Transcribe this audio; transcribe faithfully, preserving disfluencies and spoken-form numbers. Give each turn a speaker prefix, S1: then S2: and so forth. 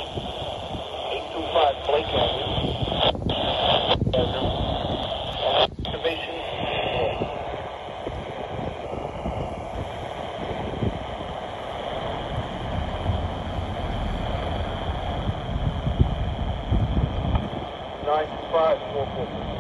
S1: eight two five Blake Avenue. Activation. nine two five four four.